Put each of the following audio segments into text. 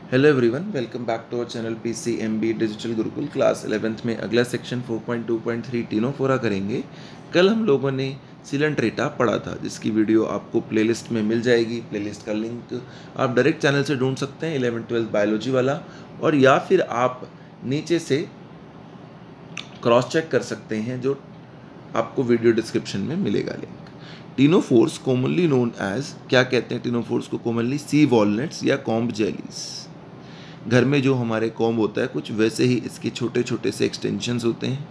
Hello everyone, welcome back to our channel PCMB digital Gurukul. Class 11th में अगला section 4.2.3 Ctenophora करेंगे। कल हम लोगों ने सिलेंट्रेटा पढ़ा था, जिसकी वीडियो आपको प्लेलिस्ट में मिल जाएगी। प्लेलिस्ट का लिंक आप डायरेक्ट चैनल से ढूंढ सकते हैं, 11th-12th बायोलॉजी वाला, और या फिर आप नीचे से क्रॉस चेक कर सकते हैं, जो आपको वीडियो डिस्क्रिप्शन में मिलेगा link. Ctenophores commonly known as, क्या कहते हैं टीनोफोर्स को कॉमनली? सी वॉलनट्स या कॉम्ब जेलीज। घर में जो हमारे कॉम्ब होता है कुछ वैसे ही इसके छोटे छोटे से एक्सटेंशंस होते हैं।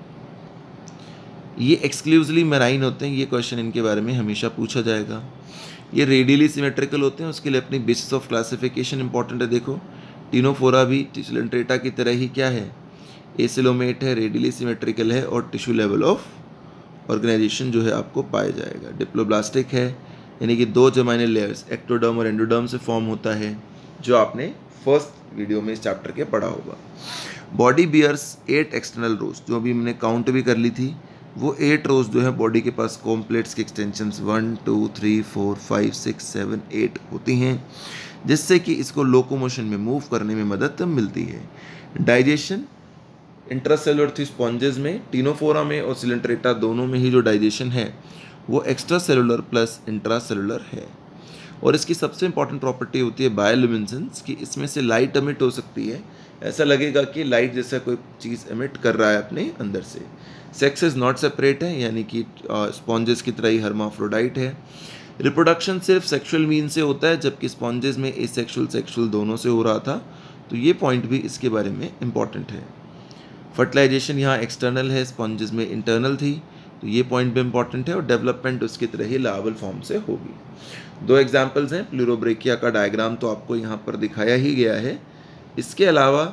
ये एक्सक्लूसिवली मैराइन होते हैं, ये क्वेश्चन इनके बारे में हमेशा पूछा जाएगा। ये रेडियली सिमेट्रिकल होते हैं, उसके लिए अपनी बेसिस ऑफ क्लासिफिकेशन इंपॉर्टेंट है। देखो, टीनोफोरा भी सिलेंट्रेटा की तरह ही क्या है, एसिलोमेट है, रेडियली सिमेट्रिकल है, और टिश्यू लेवल ऑफ ऑर्गेनाइजेशन जो है आपको पाया जाएगा। डिप्लोब्लास्टिक है, यानी कि दो जमाइनल लेयर्स एक्टोडर्म और एंडोडर्म से फॉर्म होता है, जो आपने फर्स्ट वीडियो में इस चैप्टर के पढ़ा होगा। बॉडी बियर्स 8 एक्सटर्नल रोज, जो अभी हमने काउंट भी कर ली थी, वो 8 रोज जो है बॉडी के पास कॉम्प्लेट्स की एक्सटेंशंस 1 2 3 4 5 6 7 8 होती हैं, जिससे कि इसको लोकोमोशन में मूव करने में मदद मिलती है। डाइजेशन इंट्रासेलुलर थी स्पॉन्जेस में, टीनोफोरा में और सिलेंट्रेटा दोनों में ही जो डाइजेशन है वो एक्स्ट्रा सेलुलर प्लस इंट्रासेलुलर है। और इसकी सबसे इंपॉर्टेंट प्रॉपर्टी होती है बायोल्यूमिनेसेंस, कि इसमें से लाइट एमिट हो सकती है, ऐसा लगेगा कि लाइट जैसा कोई चीज़ एमिट कर रहा है अपने अंदर से। सेक्स इज नॉट सेपरेट है, यानी कि स्पॉन्जेस की तरह ही हर्माफ्रोडाइट है। रिप्रोडक्शन सिर्फ सेक्सुअल मीन से होता है, जबकि स्पॉन्जेस में एसेक्सुअल सेक्सुअल दोनों से हो रहा था, तो ये पॉइंट भी इसके बारे में इंपॉर्टेंट है। फर्टिलाइजेशन यहाँ एक्सटर्नल है, स्पॉन्जेस में इंटरनल थी, तो ये पॉइंट भी इंपॉर्टेंट है। और डेवलपमेंट उसकी तरह ही लार्वल फॉर्म से होगी। दो एग्जाम्पल्स हैं, प्लूरोब्रेकिया का डायग्राम तो आपको यहाँ पर दिखाया ही गया है, इसके अलावा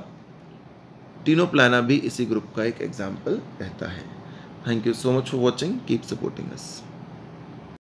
टीनोप्लाना भी इसी ग्रुप का एक एग्जाम्पल रहता है। Thank you so much for watching, keep supporting us.